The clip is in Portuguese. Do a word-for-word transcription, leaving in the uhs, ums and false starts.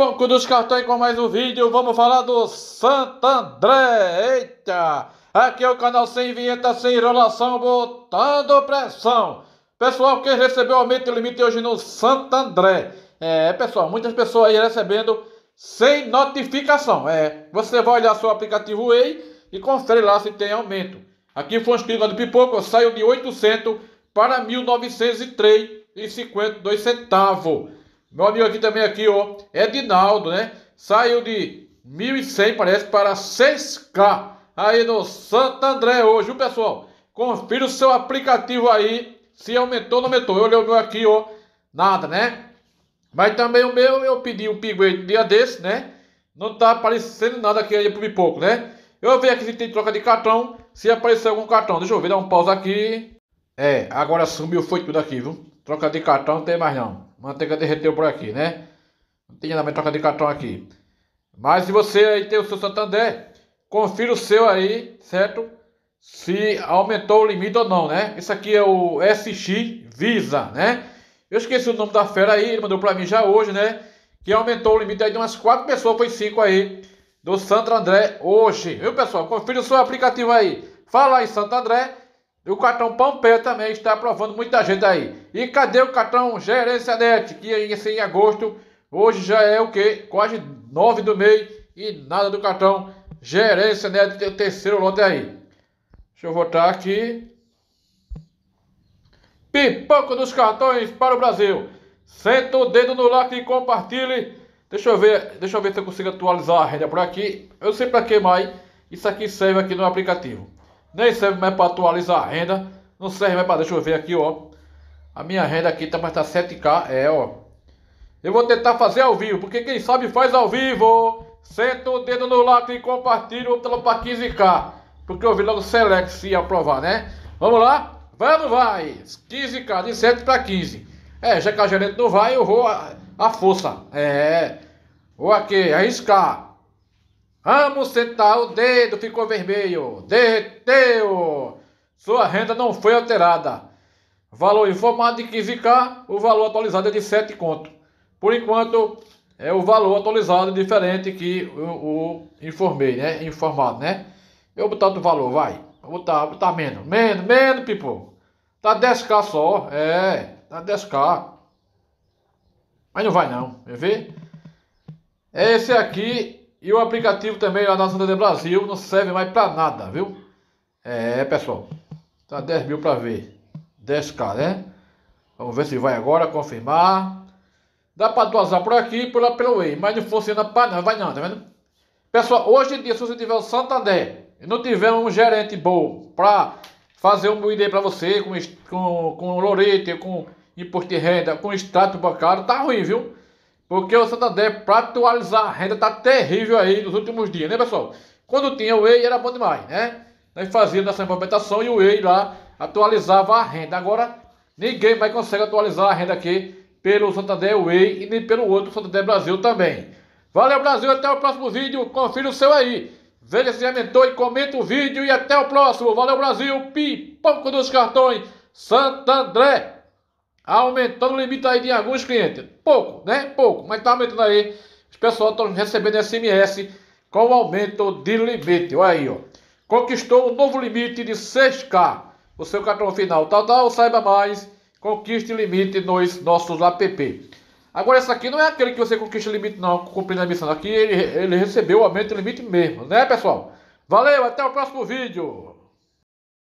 Pipoco dos cartões com mais um vídeo. Vamos falar do Santo André. Eita! Aqui é o canal sem vinheta, sem enrolação, botando pressão. Pessoal, quem recebeu aumento de limite hoje no Santo André. É, pessoal, muitas pessoas aí recebendo sem notificação. É, você vai olhar seu aplicativo Way e confere lá se tem aumento. Aqui foi um inscrito do Pipoco, saiu de oitocentos para mil novecentos e três reais e cinquenta e dois centavos. Meu amigo aqui também, aqui, ó, Edinaldo, né? Saiu de mil e cem, parece, para seis K aí no Santo André hoje, viu, pessoal? Confira o seu aplicativo aí, se aumentou ou não aumentou. Eu olhei o meu aqui, ó, nada, né? Mas também o meu, eu pedi um piguete um dia desse, né? Não tá aparecendo nada aqui aí pro Pipoco, né? Eu vi aqui se tem troca de cartão, se apareceu algum cartão. Deixa eu ver, dar um pause aqui. É, agora sumiu, foi tudo aqui, viu? Troca de cartão não tem mais não. Manteiga derreteu por aqui, né? Não tem nada mais troca de cartão aqui. Mas se você aí tem o seu Santander, confira o seu aí, certo? Se aumentou o limite ou não, né? Esse aqui é o S X Visa, né? Eu esqueci o nome da fera aí, ele mandou pra mim já hoje, né? Que aumentou o limite aí de umas quatro pessoas, foi cinco aí, do Santo André hoje. Viu, pessoal? Confira o seu aplicativo aí. Fala em Santo André. O cartão Pampeia também está aprovando muita gente aí. E cadê o cartão Gerência Net? Que ia ser em agosto. Hoje já é o quê? Quase nove do mês. E nada do cartão Gerência Net. Tem o terceiro lote aí. Deixa eu voltar aqui. Pipoco dos cartões para o Brasil. Senta o dedo no like e compartilhe. Deixa eu ver, deixa eu ver se eu consigo atualizar a renda por aqui. Eu sei para que mais. Isso aqui serve aqui no aplicativo. Nem serve mais para atualizar a renda. Não serve mais para... Deixa eu ver aqui, ó. A minha renda aqui tá, mas tá sete K. É, ó. Eu vou tentar fazer ao vivo. Porque quem sabe faz ao vivo. Senta o dedo no like e compartilha. Vou botar para quinze K. Porque eu vi logo o Select se aprovar, né? Vamos lá? Vai ou não vai? quinze K. De sete para quinze. É, já que a gerente não vai, eu vou a, a força. É. Vou aqui, arriscar. Vamos sentar, o dedo ficou vermelho, derreteu, sua renda não foi alterada. Valor informado de quinze K, o valor atualizado é de sete conto. Por enquanto, é o valor atualizado diferente que o, o informei, né? Informado, né? Eu vou botar outro valor, vai. Vou botar, vou botar menos, menos, menos, Pipo. Tá dez K só, é, tá dez K. Mas não vai não, quer ver? Esse aqui... E o aplicativo também lá na Santander Brasil não serve mais pra nada, viu? É, pessoal. Tá dez mil pra ver. dez K, né? Vamos ver se vai agora, confirmar. Dá pra atualizar por aqui e por lá pelo Way. Mas não funciona pra não, vai não, tá vendo? Pessoal, hoje em dia, se você tiver o Santander e não tiver um gerente bom pra fazer um I D pra você, com, com, com lorete, com imposto de renda, com extrato bancário, tá ruim, viu? Porque o Santander, para atualizar a renda, tá terrível aí nos últimos dias, né, pessoal? Quando tinha o Way, era bom demais, né? Nós fazíamos essa movimentação e o Way lá atualizava a renda. Agora, ninguém mais consegue atualizar a renda aqui pelo Santander Way e nem pelo outro Santander Brasil também. Valeu, Brasil, até o próximo vídeo. Confira o seu aí. Veja se aumentou e comenta o vídeo e até o próximo. Valeu, Brasil. Pipoco dos cartões. Santo André. Aumentando o limite aí de alguns clientes. Pouco, né? Pouco. Mas tá aumentando aí. Os pessoal estão recebendo S M S com o aumento de limite. Olha aí, ó. Conquistou um novo limite de seis K. O seu cartão final. Tal, tal, saiba mais. Conquiste limite nos nossos app. Agora, esse aqui não é aquele que você conquista o limite, não. Cumprindo a missão. Aqui ele, ele recebeu o aumento de limite mesmo, né, pessoal? Valeu, até o próximo vídeo.